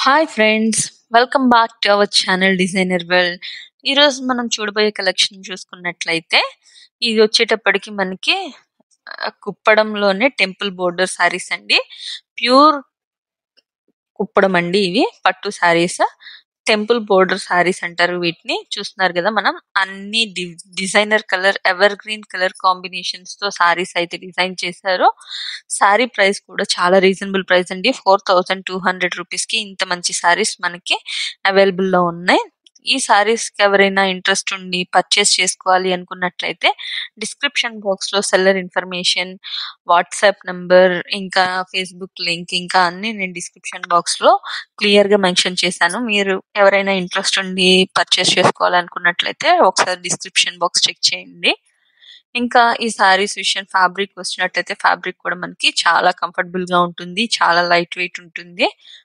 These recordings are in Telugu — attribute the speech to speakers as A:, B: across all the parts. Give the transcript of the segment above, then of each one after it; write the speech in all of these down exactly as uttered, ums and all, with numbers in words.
A: Hi friends! Welcome back to our channel designer world. ఈరోజు మనం చూడబోయే కలెక్షన్ చూసుకున్నట్లయితే, ఇది వచ్చేటప్పటికి మనకి ఆహ్, కుప్పడంలోనే టెంపుల్ బోర్డర్ శారీస్ అండి. ప్యూర్ కుప్పడం అండి ఇవి. పట్టు శారీస్. టెంపుల్ బోర్డర్ శారీస్ అంటారు వీటిని. చూస్తున్నారు కదా మనం అన్ని డి designer colour, ever green colour combinations తో శారీస్ అయితే డిజైన్ చేశారు. శారీ ప్రైస్ కూడా చాలా రీజనబుల్ ప్రైస్ అండి. Four thousand two hundred rupees కి ఇంత మంచి శారీస్ మనకి అవైలబుల్ లో ఉన్నాయి. ఈ శారీస్ కి ఎవరైనా ఇంట్రెస్ట్ ఉండి పర్చేస్ చేసుకోవాలి అనుకున్నట్లయితే డిస్క్రిప్షన్ బాక్స్ లో సెల్లర్ ఇన్ఫర్మేషన్, వాట్సాప్ నంబర్, ఇంకా ఫేస్బుక్ లింక్, ఇంకా అన్ని నేను డిస్క్రిప్షన్ బాక్స్ లో క్లియర్ గా మెన్షన్ చేశాను. మీరు ఎవరైనా ఇంట్రెస్ట్ ఉండి పర్చేస్ చేసుకోవాలనుకున్నట్లయితే ఒకసారి డిస్క్రిప్షన్ బాక్స్ చెక్ చేయండి. ఇంకా ఈ శారీస్ విషయం ఫ్యాబ్రిక్ వచ్చినట్టయితే ఫ్యాబ్రిక్ కూడా మనకి చాలా కంఫర్టబుల్ గా ఉంటుంది. చాలా లైట్ వెయిట్ ఉంటుంది.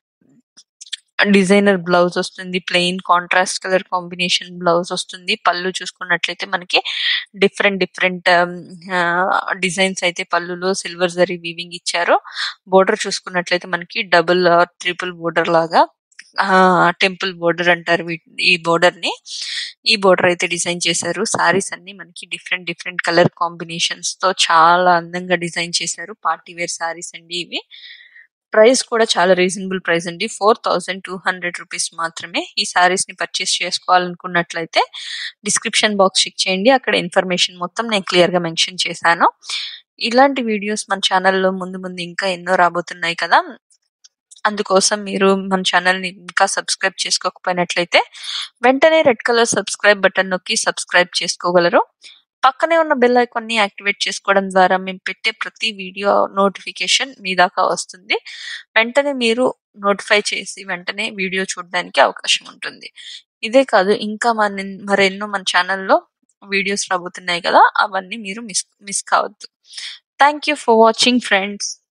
A: డిజైనర్ బ్లౌజ్ వస్తుంది. Plain contrast colour combination blouse వస్తుంది. పళ్ళు చూసుకున్నట్లయితే మనకి డిఫరెంట్ డిఫరెంట్ డిజైన్స్ అయితే పళ్ళులో సిల్వర్ జరీ వీవింగ్ ఇచ్చారు. బోర్డర్ చూసుకున్నట్లయితే మనకి డబుల్ ట్రిపుల్ బోర్డర్ లాగా టెంపుల్ బోర్డర్ అంటారు వీటి ఈ బోర్డర్ ని. ఈ బోర్డర్ అయితే డిజైన్ చేశారు. సారీస్ అన్ని మనకి డిఫరెంట్ డిఫరెంట్ కలర్ కాంబినేషన్స్ తో చాలా అందంగా డిజైన్ చేశారు. పార్టీ వేర్ సారీస్ అండి ఇవి. ప్రైస్ కూడా చాలా రీజనబుల్ ప్రైస్ అండి. Four thousand two hundred rupees మాత్రమే. ఈ సారీస్ ని పర్చేస్ చేసుకోవాలనుకున్నట్లయితే డిస్క్రిప్షన్ బాక్స్ చెక్ చేయండి. అక్కడ ఇన్ఫర్మేషన్ మొత్తం నేను క్లియర్ గా మెన్షన్ చేశాను. ఇలాంటి వీడియోస్ మన ఛానల్లో ముందు ముందు ఇంకా ఎన్నో రాబోతున్నాయి కదా. అందుకోసం మీరు మన ఛానల్ ని ఇంకా సబ్స్క్రైబ్ చేసుకోకపోయినట్లయితే వెంటనే రెడ్ కలర్ సబ్స్క్రైబ్ బటన్ నొక్కి సబ్స్క్రైబ్ చేసుకోగలరు. పక్కనే ఉన్న బెల్ ఐకాన్ ని యాక్టివేట్ చేసుకోవడం ద్వారా మేము పెట్టే ప్రతి వీడియో నోటిఫికేషన్ మీ దాకా వస్తుంది. వెంటనే మీరు నోటిఫై చేసి వెంటనే వీడియో చూడడానికి అవకాశం ఉంటుంది. ఇదే కాదు ఇంకా మన మరెన్నో మన ఛానల్లో వీడియోస్ రాబోతున్నాయి కదా, అవన్నీ మీరు మిస్ మిస్ కావద్దు. Thank you for watching friends.